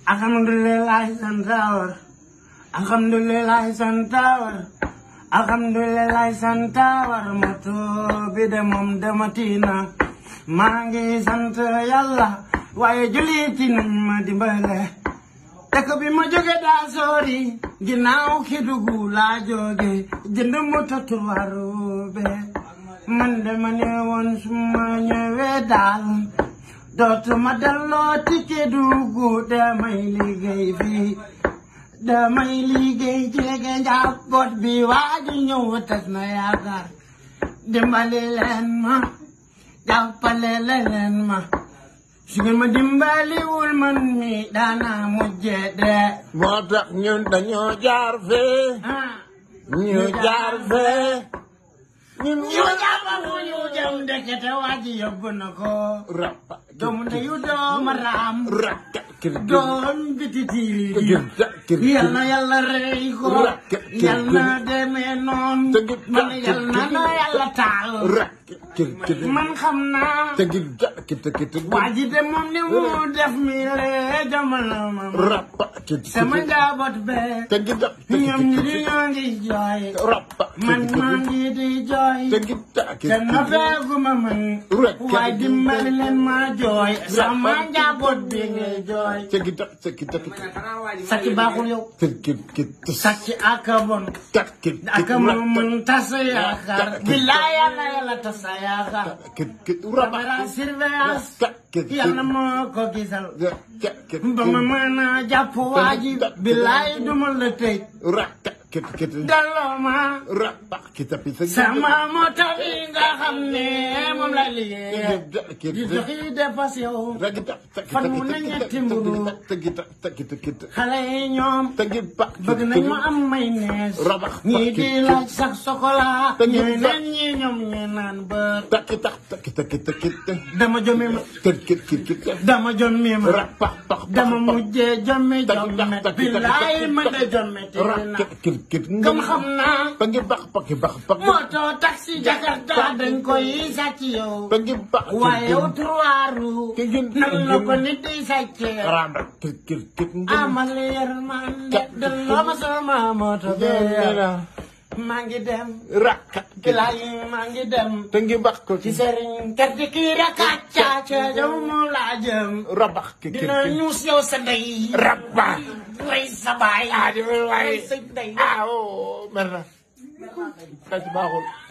Alhamdulillah santawar. Alhamdulillah santawar. Alhamdulillah santawar. Moto bi de moom dematina. maa ngi sant Yàlla waaye jullit yi nañ ma dimbale. dëkk bi ma jóge daa sori ginnaaw Kédougou laa jóge jënd moto tuwaru be man de ma ne woon su ma ñëwee daal dootuma delloo ci Kédougou damay liggéey fii damay liggéey jege njaboot bi waa ji ñëw tas na yaakaar dimbali leen ma jàppale leen ma su ngeen ma dimbaliwul man mi daana mujje de moo tax ñun dañoo jaar fee ñu jaar fee ñun ñu jàpp fu ñu jëm ndekete waa ji yóbbu na ko rappa doomu ndeyu dooma raam rakka doom bititiiri yal na yàlla rey ko yal na demee noon man yal na yàlla taal man xam naa waa ji de moom ni mu def mi lee jamono ma sama njaboot bee ñoom ñi ñoo ngi jooy man maa ngi di jooy te noppeeguma man waaye dimbali leen ma jooy sama njaboot bi ngi jooy sàcc baaxul yow sàcc aka bon aka moom tas yaakaar billaay yàlla tas yaakaar caméra surveillance yàlla moo ko gisal ba ma mën a jàpp waa ji billaay duma la tëj dalloo ma sama moto bi nga xam ne moom la liggéey di joxi dépasse yow fan mu ne ñetti mburu xale yi ñoom bëgg nañ ma am mayonnaise ñii di laaj sax chocolat ñeneen ñi ñoom ñu naan bër dama jommi ma dama jommi ma dama mujjee jommi billaay ma de jommi comme xam naa moto taxi Jakarta dañ koy sàcc yow waaye yow trois roues nan la ko nit di sàccee amal yërmande delloo ma sama moto maa ngi dem bilaay maa ngi dem ci sëriñ kerte kii rakacca ca jëm mu laa jëm dina ñuus yow sa ndey way sa baay way sa ndey mer na baaxul